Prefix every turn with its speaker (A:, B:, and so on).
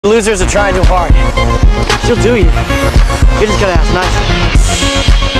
A: Losers are trying too hard. She'll do you. You just gotta ask nicely.